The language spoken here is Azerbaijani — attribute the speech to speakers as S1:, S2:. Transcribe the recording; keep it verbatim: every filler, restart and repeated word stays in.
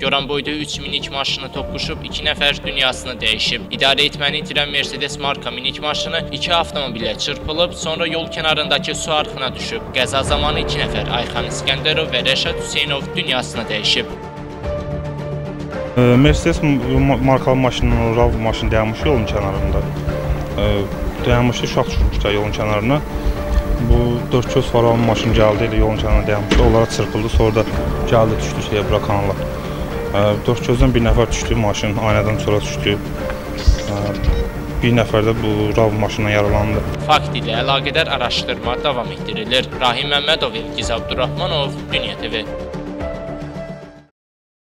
S1: Goranboyda üç minik maşını toqquşub iki nəfər dünyasını dəyişib. İdarə etməni itirən Mercedes marka minik maşını iki avtomobilə çırpılıb, sonra yol kənarındakı su arxına düşüb. Qəza zamanı iki nəfər Ayxan İskəndərov və Rəşad Hüseynov dünyasını dəyişib.
S2: Mercedes markalı maşının RAV maşını dayanmış yolun kənarında. Dayanmışdı, uşaq düşürmüşlər yolun kənarına. Bu dörd köz faravan maşın gəldi, yolun kənarına dayanmışdı. Onlara çırpıldı, sonra da gəldi, düşdü şeyə, bura kanala. Dörd közdən bir nəfər düşdü, maşın aynadan sonra düşdü. Bir nəfər də bu RAV maşından yaralandı.
S1: Fakt ilə əlaqədar araşdırma davam etdirilir. Rahim Məmmədov, İlgiz Abdurrahmanov, Dünya T V.